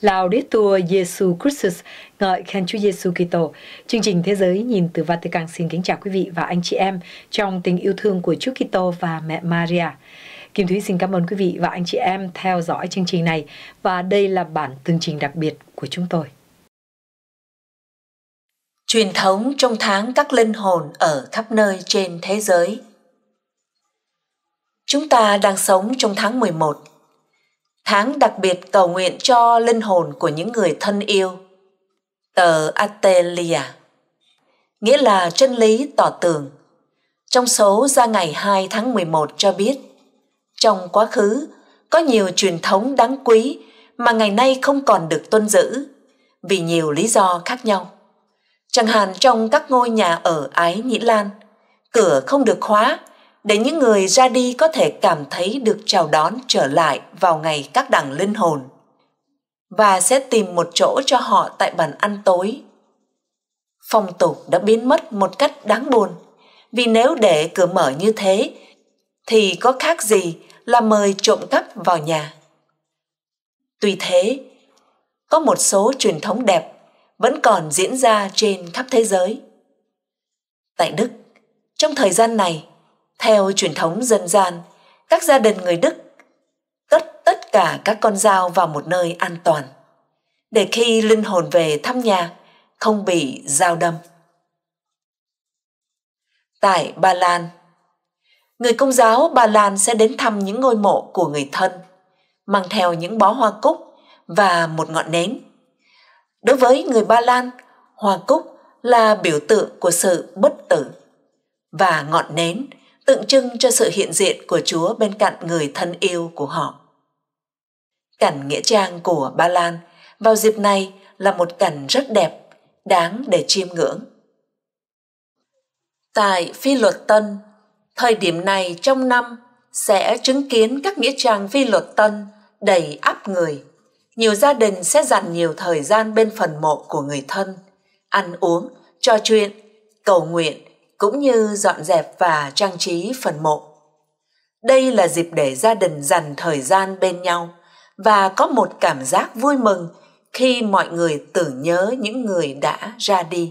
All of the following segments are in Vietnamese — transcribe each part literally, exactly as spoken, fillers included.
Laudetur Jesus Christus, ngợi khen Chúa Giêsu Kitô. Chương trình Thế giới nhìn từ Vatican xin kính chào quý vị và anh chị em trong tình yêu thương của Chúa Kitô và mẹ Maria. Kim Thúy xin cảm ơn quý vị và anh chị em theo dõi chương trình này, và đây là bản tường trình đặc biệt của chúng tôi. Truyền thống trong tháng các linh hồn ở khắp nơi trên thế giới. Chúng ta đang sống trong tháng mười một, tháng đặc biệt cầu nguyện cho linh hồn của những người thân yêu. Tờ Atelier, nghĩa là chân lý tỏ tường, trong số ra ngày hai tháng mười một cho biết, trong quá khứ có nhiều truyền thống đáng quý mà ngày nay không còn được tuân giữ vì nhiều lý do khác nhau. Chẳng hạn trong các ngôi nhà ở Ái Nhĩ Lan, cửa không được khóa để những người ra đi có thể cảm thấy được chào đón trở lại vào ngày các đẳng linh hồn, và sẽ tìm một chỗ cho họ tại bàn ăn tối. Phong tục đã biến mất một cách đáng buồn, vì nếu để cửa mở như thế thì có khác gì là mời trộm cắp vào nhà. Tuy thế, có một số truyền thống đẹp vẫn còn diễn ra trên khắp thế giới. Tại Đức, trong thời gian này, theo truyền thống dân gian, các gia đình người Đức cất tất cả các con dao vào một nơi an toàn, để khi linh hồn về thăm nhà không bị dao đâm. Tại Ba Lan, người Công giáo Ba Lan sẽ đến thăm những ngôi mộ của người thân, mang theo những bó hoa cúc và một ngọn nến. Đối với người Ba Lan, hoa cúc là biểu tượng của sự bất tử, và ngọn nến tượng trưng cho sự hiện diện của Chúa bên cạnh người thân yêu của họ. Cảnh nghĩa trang của Ba Lan vào dịp này là một cảnh rất đẹp, đáng để chiêm ngưỡng. Tại Phi Luật Tân, thời điểm này trong năm sẽ chứng kiến các nghĩa trang Phi Luật Tân đầy ắp người. Nhiều gia đình sẽ dành nhiều thời gian bên phần mộ của người thân, ăn uống, trò chuyện, cầu nguyện, cũng như dọn dẹp và trang trí phần mộ. Đây là dịp để gia đình dành thời gian bên nhau và có một cảm giác vui mừng khi mọi người tưởng nhớ những người đã ra đi.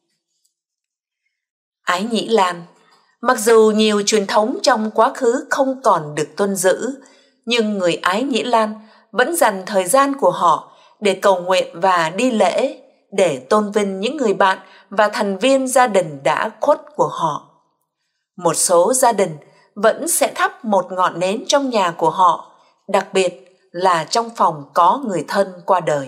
Ái Nhĩ Lan, mặc dù nhiều truyền thống trong quá khứ không còn được tuân giữ, nhưng người Ái Nhĩ Lan vẫn dành thời gian của họ để cầu nguyện và đi lễ, để tôn vinh những người bạn và thành viên gia đình đã khuất của họ. Một số gia đình vẫn sẽ thắp một ngọn nến trong nhà của họ, đặc biệt là trong phòng có người thân qua đời.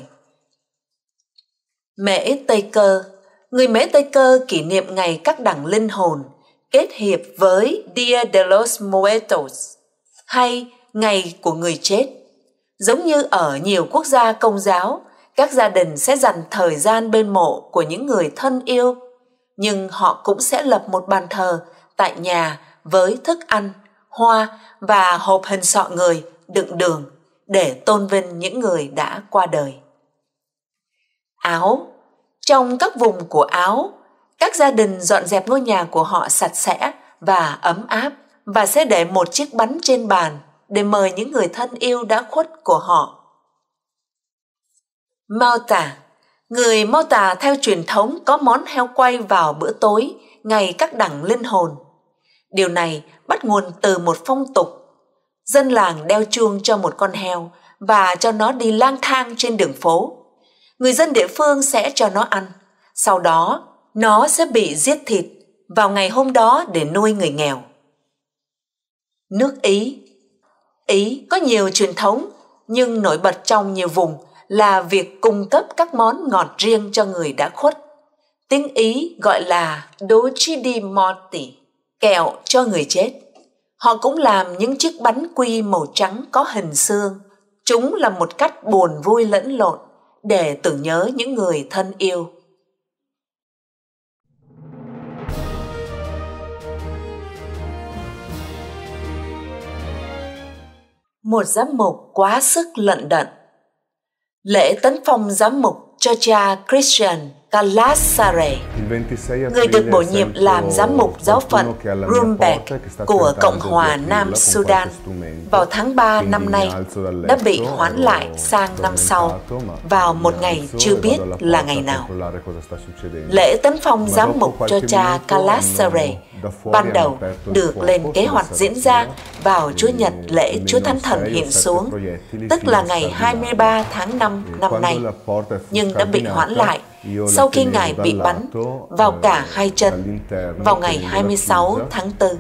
Mễ Tây Cơ, người Mễ Tây Cơ kỷ niệm ngày các đẳng linh hồn, kết hiệp với Dia de los Muertos, hay ngày của người chết. Giống như ở nhiều quốc gia Công giáo, các gia đình sẽ dành thời gian bên mộ của những người thân yêu, nhưng họ cũng sẽ lập một bàn thờ tại nhà với thức ăn, hoa và hộp hình sọ người đựng đường để tôn vinh những người đã qua đời. Áo. Trong các vùng của Áo, các gia đình dọn dẹp ngôi nhà của họ sạch sẽ và ấm áp, và sẽ để một chiếc bánh trên bàn để mời những người thân yêu đã khuất của họ. Malta. Người Malta theo truyền thống có món heo quay vào bữa tối ngày các đẳng linh hồn. Điều này bắt nguồn từ một phong tục. Dân làng đeo chuông cho một con heo và cho nó đi lang thang trên đường phố. Người dân địa phương sẽ cho nó ăn, sau đó nó sẽ bị giết thịt vào ngày hôm đó để nuôi người nghèo. Nước Ý. Ý có nhiều truyền thống, nhưng nổi bật trong nhiều vùng là việc cung cấp các món ngọt riêng cho người đã khuất. Tiếng Ý gọi là dolci di morte, kẹo cho người chết. Họ cũng làm những chiếc bánh quy màu trắng có hình xương. Chúng là một cách buồn vui lẫn lộn để tưởng nhớ những người thân yêu. Một giám mục quá sức lận đận. Lễ tấn phong giám mục cho cha Christian Calassare, người được bổ nhiệm làm giám mục giáo phận Rumbek của Cộng hòa Nam Sudan vào tháng ba năm nay, đã bị hoãn lại sang năm sau vào một ngày chưa biết là ngày nào. Lễ tấn phong giám mục cho cha Calassare ban đầu được lên kế hoạch diễn ra vào Chúa Nhật lễ Chúa Thánh Thần hiện xuống, tức là ngày hai mươi ba tháng năm năm nay, nhưng đã bị hoãn lại sau khi Ngài bị bắn vào cả hai chân vào ngày hai mươi sáu tháng tư.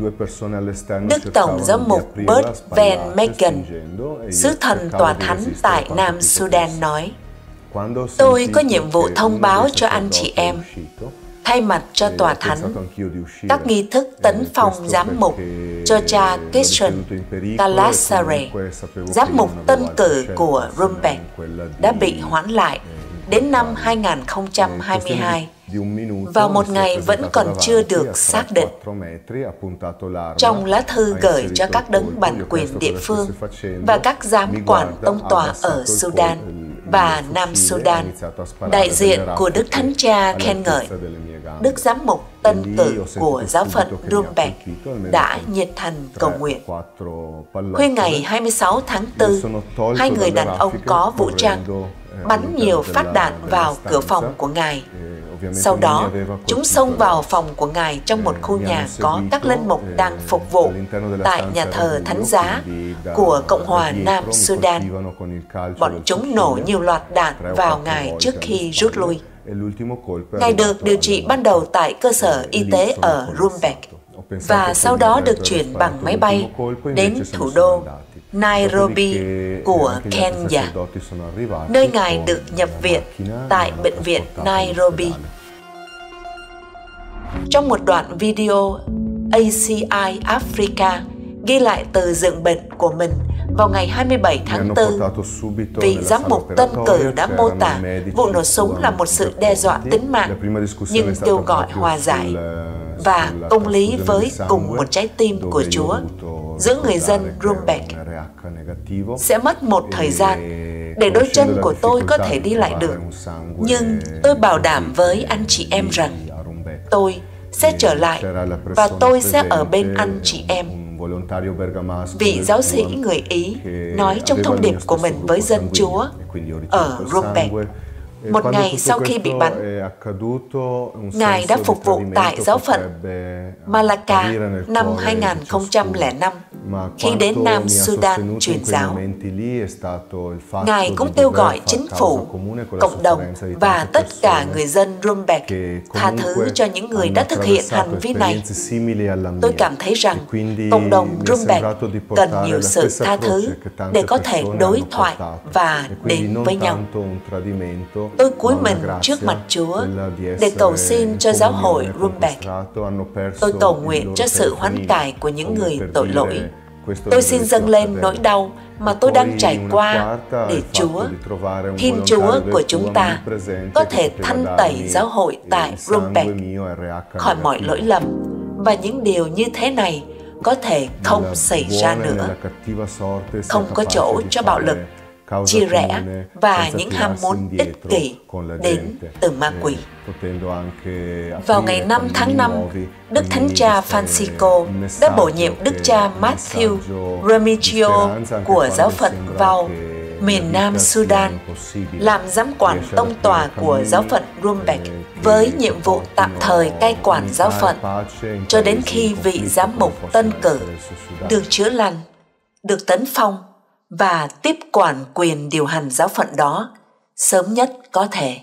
Đức Tổng giám mục Bert Van Meegen, sứ thần tòa thánh tại Nam Sudan nói, tôi có nhiệm vụ thông báo cho anh chị em, thay mặt cho tòa thánh, các nghi thức tấn phong giám mục cho cha Christian Calassare, giám mục tân cử của Rumbek, đã bị hoãn lại đến năm hai nghìn không trăm hai mươi hai, vào một ngày vẫn còn chưa được xác định. Trong lá thư gửi cho các đấng bản quyền địa phương và các giám quản tông tòa ở Sudan và Nam Sudan, đại diện của Đức Thánh Cha khen ngợi Đức Giám mục tân cử của giáo phận Rumbek đã nhiệt thành cầu nguyện. Khuya ngày hai mươi sáu tháng tư, hai người đàn ông có vũ trang bắn nhiều phát đạn vào cửa phòng của Ngài. Sau đó, chúng xông vào phòng của Ngài trong một khu nhà có các linh mục đang phục vụ tại nhà thờ Thánh Giá của Cộng hòa Nam Sudan. Bọn chúng nổ nhiều loạt đạn vào Ngài trước khi rút lui. Ngài được điều trị ban đầu tại cơ sở y tế ở Rumbek và sau đó được chuyển bằng máy bay đến thủ đô Nairobi của Kenya, nơi Ngài được nhập viện tại bệnh viện Nairobi. Trong một đoạn video, a xê i Africa ghi lại từ giường bệnh của mình vào ngày hai mươi bảy tháng tư, vị giám mục tân cử đã mô tả vụ nổ súng là một sự đe dọa tính mạng, nhưng kêu gọi hòa giải và công lý với cùng một trái tim của Chúa giữa người dân Rumbek. Sẽ mất một thời gian để đôi chân của tôi có thể đi lại được, nhưng tôi bảo đảm với anh chị em rằng tôi sẽ trở lại và tôi sẽ ở bên anh chị em. Vị giáo sĩ người Ý nói trong thông điệp của mình với dân Chúa ở Rumbek. Một ngày sau khi bị bắn, Ngài đã phục vụ tại giáo phận Malacca năm hai nghìn không trăm lẻ năm khi đến Nam Sudan truyền giáo. Ngài cũng kêu gọi chính phủ, cộng đồng và tất cả người dân Rumbek tha thứ cho những người đã thực hiện hành vi này. Tôi cảm thấy rằng cộng đồng Rumbek cần nhiều sự tha thứ để có thể đối thoại và đến với nhau. Tôi cúi mình trước mặt Chúa để cầu xin cho giáo hội Rumbek. Tôi cầu nguyện cho sự hoán cải của những người tội lỗi. Tôi xin dâng lên nỗi đau mà tôi đang trải qua để Chúa, Thiên Chúa của chúng ta, có thể thanh tẩy giáo hội tại Rumbek khỏi mọi lỗi lầm, và những điều như thế này có thể không xảy ra nữa. Không có chỗ cho bạo lực, chia rẽ và những ham muốn ích kỷ đến từ ma quỷ. Vào ngày năm tháng năm, Đức Thánh Cha Francisco đã bổ nhiệm Đức Cha Matthew Remigio của giáo phận vào miền Nam Sudan làm giám quản tông tòa của giáo phận Rumbek với nhiệm vụ tạm thời cai quản giáo phận cho đến khi vị giám mục tân cử được chữa lành, được tấn phong và tiếp quản quyền điều hành giáo phận đó sớm nhất có thể.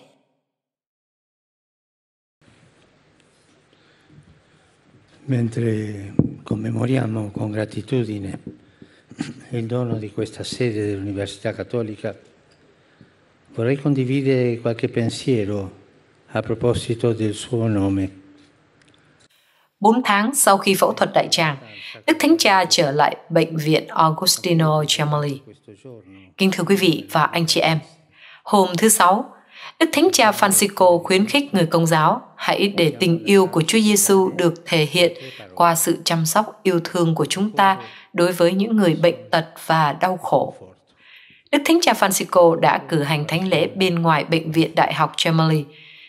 Mentre commemoriamo con gratitudine il dono di questa sede dell'Università Cattolica, vorrei condividere qualche pensiero a proposito del suo nome. Bốn tháng sau khi phẫu thuật đại tràng, Đức Thánh Cha trở lại bệnh viện Agostino Gemelli. Kính thưa quý vị và anh chị em, hôm thứ Sáu, Đức Thánh Cha Francisco khuyến khích người Công giáo hãy để tình yêu của Chúa Giêsu được thể hiện qua sự chăm sóc yêu thương của chúng ta đối với những người bệnh tật và đau khổ. Đức Thánh Cha Francisco đã cử hành thánh lễ bên ngoài bệnh viện Đại học Gemelli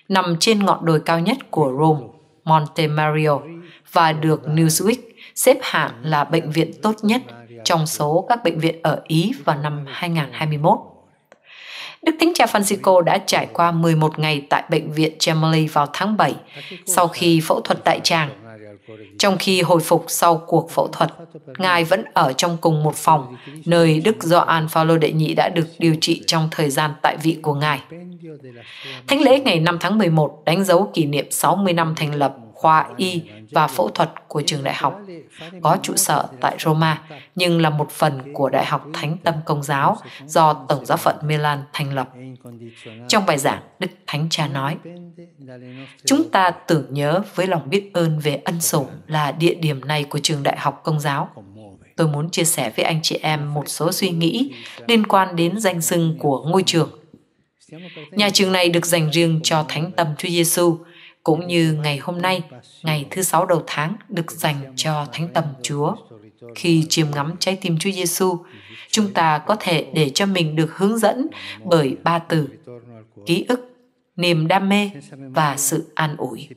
nằm trên ngọn đồi cao nhất của Rome, Monte Mario, và được Newsweek xếp hạng là bệnh viện tốt nhất trong số các bệnh viện ở Ý vào năm hai nghìn không trăm hai mươi mốt. Đức Thánh Cha Francisco đã trải qua mười một ngày tại bệnh viện Gemelli vào tháng bảy sau khi phẫu thuật đại tràng. Trong khi hồi phục sau cuộc phẫu thuật, Ngài vẫn ở trong cùng một phòng, nơi Đức Gioan Phaolô đệ nhị đã được điều trị trong thời gian tại vị của Ngài. Thánh lễ ngày năm tháng mười một đánh dấu kỷ niệm sáu mươi năm thành lập khoa y và phẫu thuật của trường đại học, có trụ sở tại Roma, nhưng là một phần của Đại học Thánh Tâm Công giáo do Tổng giáo phận Milan thành lập. Trong bài giảng, Đức Thánh Cha nói, chúng ta tưởng nhớ với lòng biết ơn về ân sủng là địa điểm này của trường Đại học Công giáo. Tôi muốn chia sẻ với anh chị em một số suy nghĩ liên quan đến danh xưng của ngôi trường. Nhà trường này được dành riêng cho Thánh Tâm Chúa Giêsu, cũng như ngày hôm nay, ngày thứ sáu đầu tháng, được dành cho Thánh Tâm Chúa. Khi chiêm ngắm trái tim Chúa Giêsu, chúng ta có thể để cho mình được hướng dẫn bởi ba từ: ký ức, niềm đam mê và sự an ủi.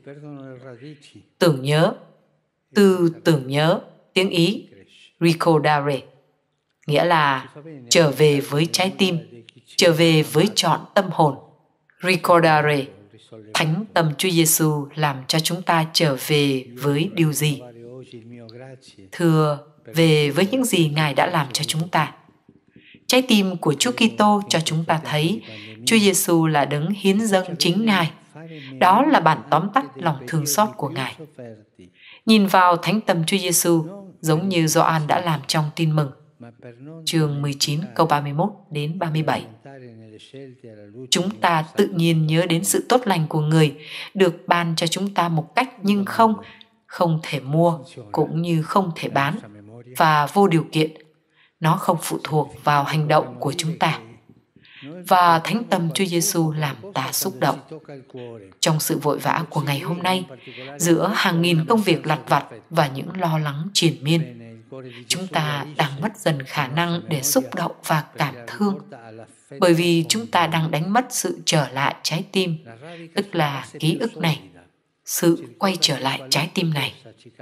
Tưởng nhớ, từ tưởng nhớ, tiếng Ý, ricordare, nghĩa là trở về với trái tim, trở về với trọn tâm hồn. Ricordare, Thánh Tâm Chúa Giêsu làm cho chúng ta trở về với điều gì? Thưa, về với những gì Ngài đã làm cho chúng ta. Trái tim của Chúa Kitô cho chúng ta thấy Chúa Giêsu là đấng hiến dâng chính Ngài. Đó là bản tóm tắt lòng thương xót của Ngài. Nhìn vào Thánh Tâm Chúa Giêsu, giống như Gioan đã làm trong Tin Mừng, chương mười chín câu ba mươi mốt đến ba mươi bảy. Chúng ta tự nhiên nhớ đến sự tốt lành của Người được ban cho chúng ta một cách nhưng không, không thể mua cũng như không thể bán và vô điều kiện. Nó không phụ thuộc vào hành động của chúng ta. Và Thánh Tâm Chúa Giêsu làm ta xúc động. Trong sự vội vã của ngày hôm nay, giữa hàng nghìn công việc lặt vặt và những lo lắng triền miên, chúng ta đang mất dần khả năng để xúc động và cảm thương, bởi vì chúng ta đang đánh mất sự trở lại trái tim, tức là ký ức này, sự quay trở lại trái tim này.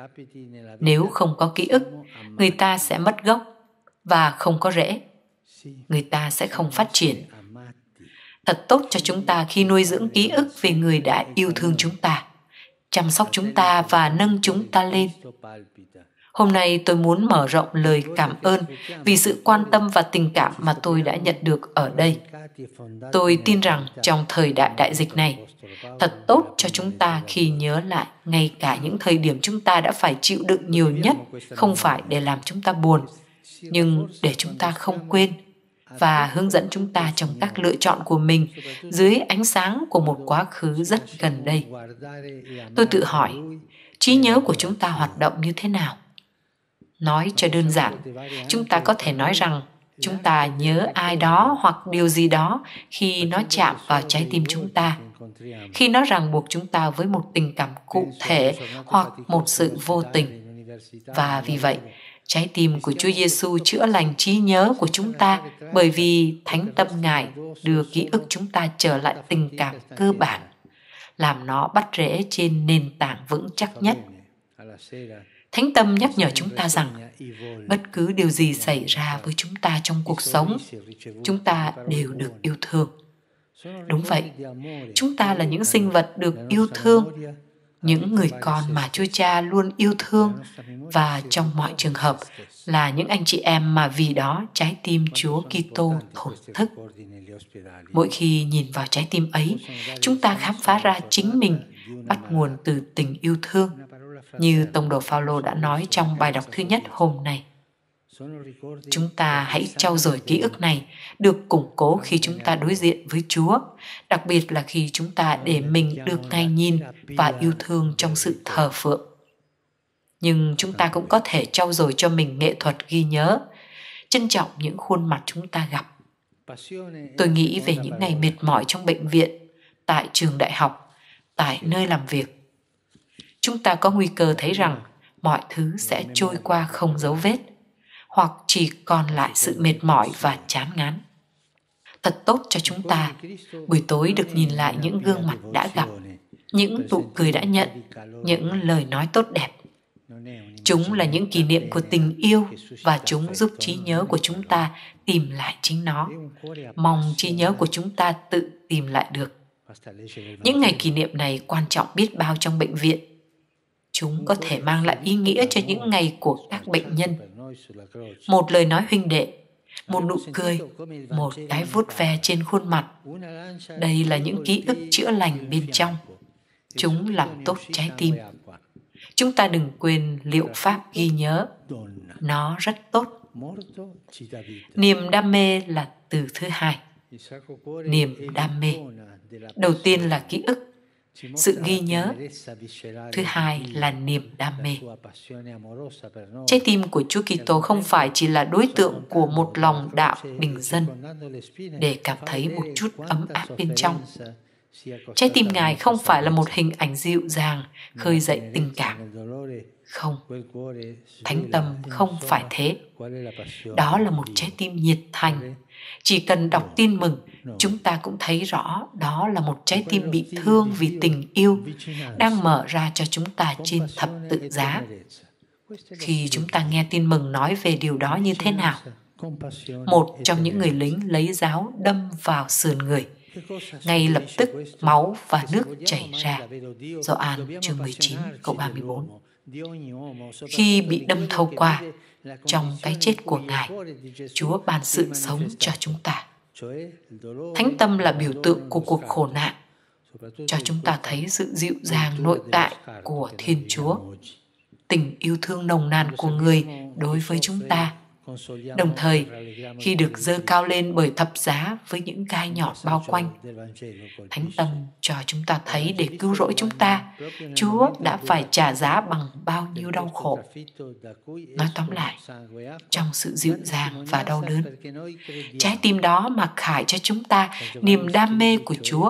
Nếu không có ký ức, người ta sẽ mất gốc và không có rễ. Người ta sẽ không phát triển. Thật tốt cho chúng ta khi nuôi dưỡng ký ức về người đã yêu thương chúng ta, chăm sóc chúng ta và nâng chúng ta lên. Hôm nay tôi muốn mở rộng lời cảm ơn vì sự quan tâm và tình cảm mà tôi đã nhận được ở đây. Tôi tin rằng trong thời đại đại dịch này, thật tốt cho chúng ta khi nhớ lại ngay cả những thời điểm chúng ta đã phải chịu đựng nhiều nhất, không phải để làm chúng ta buồn, nhưng để chúng ta không quên và hướng dẫn chúng ta trong các lựa chọn của mình dưới ánh sáng của một quá khứ rất gần đây. Tôi tự hỏi, trí nhớ của chúng ta hoạt động như thế nào? Nói cho đơn giản, chúng ta có thể nói rằng chúng ta nhớ ai đó hoặc điều gì đó khi nó chạm vào trái tim chúng ta, khi nó ràng buộc chúng ta với một tình cảm cụ thể hoặc một sự vô tình. Và vì vậy, trái tim của Chúa Giêsu chữa lành trí nhớ của chúng ta bởi vì Thánh Tâm Ngài đưa ký ức chúng ta trở lại tình cảm cơ bản, làm nó bắt rễ trên nền tảng vững chắc nhất. Thánh Tâm nhắc nhở chúng ta rằng bất cứ điều gì xảy ra với chúng ta trong cuộc sống, chúng ta đều được yêu thương. Đúng vậy, chúng ta là những sinh vật được yêu thương, những người con mà Chúa Cha luôn yêu thương, và trong mọi trường hợp là những anh chị em mà vì đó trái tim Chúa Kitô thổn thức. Mỗi khi nhìn vào trái tim ấy, chúng ta khám phá ra chính mình, bắt nguồn từ tình yêu thương, như Tông đồ Phaolô đã nói trong bài đọc thứ nhất hôm nay. Chúng ta hãy trau dồi ký ức này, được củng cố khi chúng ta đối diện với Chúa, đặc biệt là khi chúng ta để mình được Ngài nhìn và yêu thương trong sự thờ phượng. Nhưng chúng ta cũng có thể trau dồi cho mình nghệ thuật ghi nhớ, trân trọng những khuôn mặt chúng ta gặp. Tôi nghĩ về những ngày mệt mỏi trong bệnh viện, tại trường đại học, tại nơi làm việc. Chúng ta có nguy cơ thấy rằng mọi thứ sẽ trôi qua không dấu vết, hoặc chỉ còn lại sự mệt mỏi và chán ngán. Thật tốt cho chúng ta buổi tối được nhìn lại những gương mặt đã gặp, những nụ cười đã nhận, những lời nói tốt đẹp. Chúng là những kỷ niệm của tình yêu và chúng giúp trí nhớ của chúng ta tìm lại chính nó. Mong trí nhớ của chúng ta tự tìm lại được. Những ngày kỷ niệm này quan trọng biết bao trong bệnh viện. Chúng có thể mang lại ý nghĩa cho những ngày của các bệnh nhân. Một lời nói huynh đệ, một nụ cười, một cái vuốt ve trên khuôn mặt. Đây là những ký ức chữa lành bên trong. Chúng làm tốt trái tim. Chúng ta đừng quên liệu pháp ghi nhớ. Nó rất tốt. Niềm đam mê là từ thứ hai. Niềm đam mê. Đầu tiên là ký ức, sự ghi nhớ. Thứ hai là niềm đam mê. Trái tim của Chúa Kitô không phải chỉ là đối tượng của một lòng đạo bình dân để cảm thấy một chút ấm áp bên trong. Trái tim Ngài không phải là một hình ảnh dịu dàng khơi dậy tình cảm. Không, Thánh Tâm không phải thế. Đó là một trái tim nhiệt thành. Chỉ cần đọc tin mừng, chúng ta cũng thấy rõ đó là một trái tim bị thương vì tình yêu đang mở ra cho chúng ta trên thập tự giá. Khi chúng ta nghe tin mừng nói về điều đó như thế nào? Một trong những người lính lấy giáo đâm vào sườn người. Ngay lập tức máu và nước chảy ra. Gioan chương mười chín câu ba mươi bốn. Khi bị đâm thâu qua, trong cái chết của Ngài, Chúa ban sự sống cho chúng ta. Thánh Tâm là biểu tượng của cuộc khổ nạn, cho chúng ta thấy sự dịu dàng nội tại của Thiên Chúa, tình yêu thương nồng nàn của Người đối với chúng ta. Đồng thời, khi được giơ cao lên bởi thập giá với những gai nhọn bao quanh, Thánh Tâm cho chúng ta thấy để cứu rỗi chúng ta, Chúa đã phải trả giá bằng bao nhiêu đau khổ. Nói tóm lại, trong sự dịu dàng và đau đớn, trái tim đó mặc khải cho chúng ta niềm đam mê của Chúa.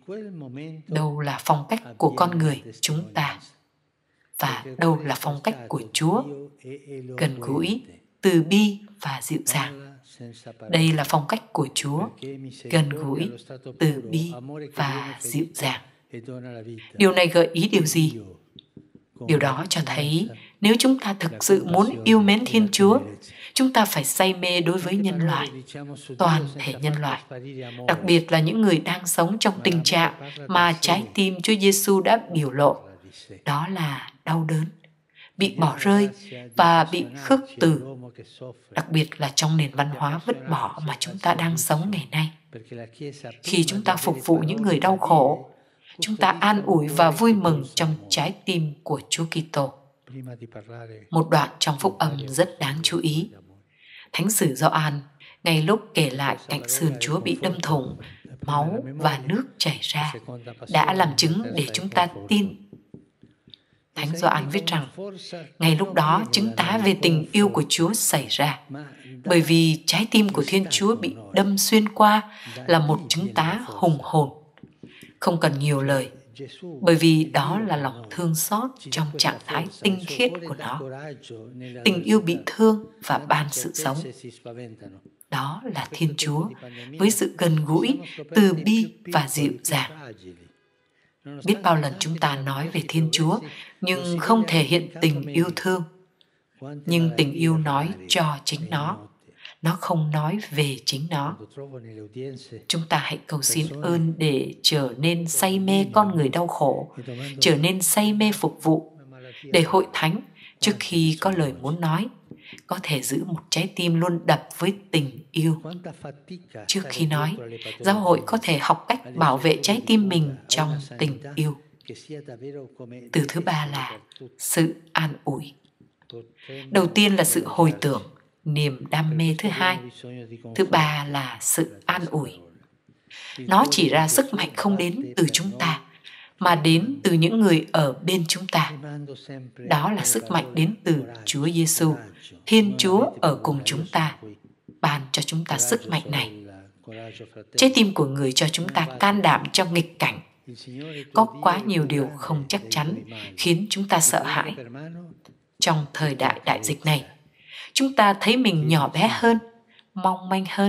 Đâu là phong cách của con người chúng ta, và đâu là phong cách của Chúa, gần gũi, từ bi và dịu dàng. Đây là phong cách của Chúa, gần gũi, từ bi và dịu dàng. Điều này gợi ý điều gì? Điều đó cho thấy nếu chúng ta thực sự muốn yêu mến Thiên Chúa, chúng ta phải say mê đối với nhân loại, toàn thể nhân loại, đặc biệt là những người đang sống trong tình trạng mà trái tim Chúa Giêsu đã biểu lộ. Đó là đau đớn, bị bỏ rơi và bị khước từ, đặc biệt là trong nền văn hóa vứt bỏ mà chúng ta đang sống ngày nay. Khi chúng ta phục vụ những người đau khổ, chúng ta an ủi và vui mừng trong trái tim của Chúa Kitô. Một đoạn trong phúc âm rất đáng chú ý. Thánh sử Gioan ngay lúc kể lại cảnh sườn Chúa bị đâm thủng, máu và nước chảy ra, đã làm chứng để chúng ta tin. Thánh Gioan viết rằng, ngay lúc đó chứng tá về tình yêu của Chúa xảy ra, bởi vì trái tim của Thiên Chúa bị đâm xuyên qua là một chứng tá hùng hồn. Không cần nhiều lời, bởi vì đó là lòng thương xót trong trạng thái tinh khiết của nó. Tình yêu bị thương và ban sự sống. Đó là Thiên Chúa, với sự gần gũi, từ bi và dịu dàng. Biết bao lần chúng ta nói về Thiên Chúa, nhưng không thể hiện tình yêu thương. Nhưng tình yêu nói cho chính nó. Nó không nói về chính nó. Chúng ta hãy cầu xin ơn để trở nên say mê con người đau khổ, trở nên say mê phục vụ, để hội thánh, trước khi có lời muốn nói, có thể giữ một trái tim luôn đập với tình yêu. Trước khi nói, giáo hội có thể học cách bảo vệ trái tim mình trong tình yêu. Từ thứ ba là sự an ủi. Đầu tiên là sự hồi tưởng, niềm đam mê thứ hai. Thứ ba là sự an ủi. Nó chỉ ra sức mạnh không đến từ chúng ta, mà đến từ những người ở bên chúng ta. Đó là sức mạnh đến từ Chúa Giêsu, Thiên Chúa ở cùng chúng ta, ban cho chúng ta sức mạnh này. Trái tim của người cho chúng ta can đảm trong nghịch cảnh. Có quá nhiều điều không chắc chắn khiến chúng ta sợ hãi. Trong thời đại đại dịch này, chúng ta thấy mình nhỏ bé hơn, mong manh hơn,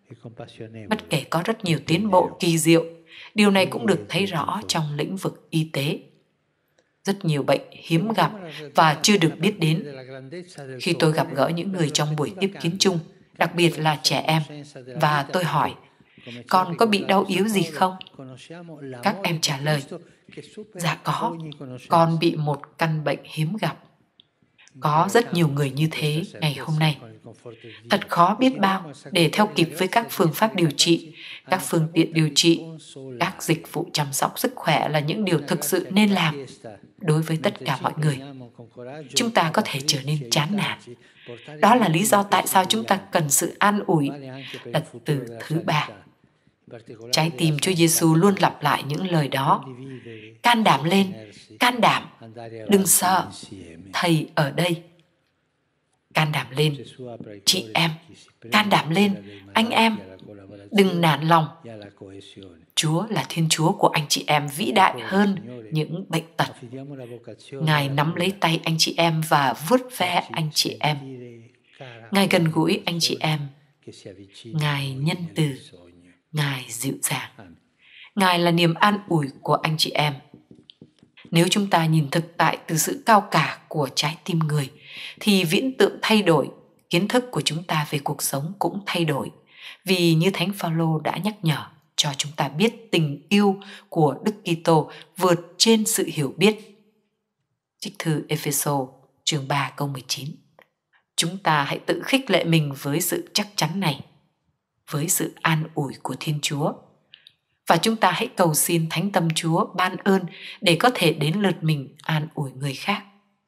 Bất kể có rất nhiều tiến bộ kỳ diệu, điều này cũng được thấy rõ trong lĩnh vực y tế. Rất nhiều bệnh hiếm gặp và chưa được biết đến. Khi tôi gặp gỡ những người trong buổi tiếp kiến chung, đặc biệt là trẻ em, và tôi hỏi, con có bị đau yếu gì không? Các em trả lời, dạ có, con bị một căn bệnh hiếm gặp. Có rất nhiều người như thế ngày hôm nay. Thật khó biết bao để theo kịp với các phương pháp điều trị, các phương tiện điều trị, các dịch vụ chăm sóc sức khỏe là những điều thực sự nên làm đối với tất cả mọi người. Chúng ta có thể trở nên chán nản. Đó là lý do tại sao chúng ta cần sự an ủi. Là từ thứ ba. Trái tim Chúa Giêsu luôn lặp lại những lời đó. Can đảm lên, can đảm, đừng sợ, Thầy ở đây. Can đảm lên, chị em, can đảm lên, anh em, đừng nản lòng. Chúa là Thiên Chúa của anh chị em vĩ đại hơn những bệnh tật. Ngài nắm lấy tay anh chị em và vuốt ve anh chị em. Ngài gần gũi anh chị em. Ngài nhân từ, Ngài dịu dàng. Ngài là niềm an ủi của anh chị em. Nếu chúng ta nhìn thực tại từ sự cao cả của trái tim người, thì viễn tượng thay đổi, kiến thức của chúng ta về cuộc sống cũng thay đổi. Vì như Thánh Phaolô đã nhắc nhở cho chúng ta biết tình yêu của Đức Kitô vượt trên sự hiểu biết. Trích thư Ê-phê-sô chương ba câu mười chín. Chúng ta hãy tự khích lệ mình với sự chắc chắn này, với sự an ủi của Thiên Chúa. Và chúng ta hãy cầu xin Thánh Tâm Chúa ban ơn để có thể đến lượt mình an ủi người khác.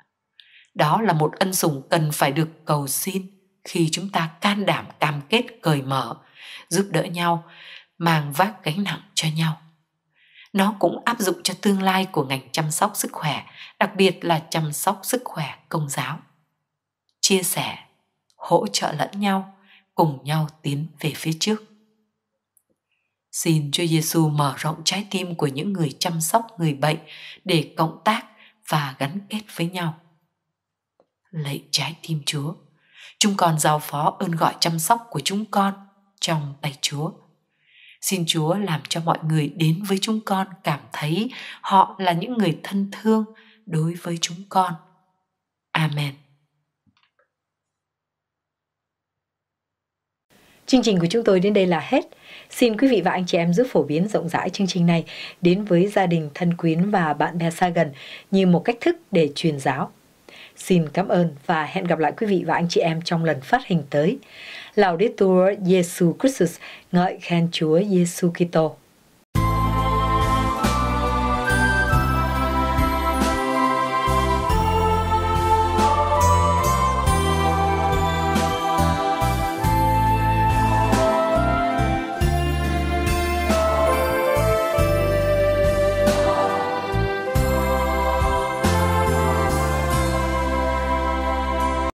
Đó là một ân sủng cần phải được cầu xin khi chúng ta can đảm cam kết cởi mở, giúp đỡ nhau, mang vác gánh nặng cho nhau. Nó cũng áp dụng cho tương lai của ngành chăm sóc sức khỏe, đặc biệt là chăm sóc sức khỏe công giáo. Chia sẻ, hỗ trợ lẫn nhau, cùng nhau tiến về phía trước. Xin Chúa Giêsu mở rộng trái tim của những người chăm sóc người bệnh để cộng tác và gắn kết với nhau. Lạy trái tim Chúa, chúng con giao phó ơn gọi chăm sóc của chúng con trong tay Chúa. Xin Chúa làm cho mọi người đến với chúng con cảm thấy họ là những người thân thương đối với chúng con. Amen. Chương trình của chúng tôi đến đây là hết. Xin quý vị và anh chị em giúp phổ biến rộng rãi chương trình này đến với gia đình, thân quyến và bạn bè xa gần như một cách thức để truyền giáo. Xin cảm ơn và hẹn gặp lại quý vị và anh chị em trong lần phát hình tới. Laudetur Jesu Christus, ngợi khen Chúa Giêsu Kitô.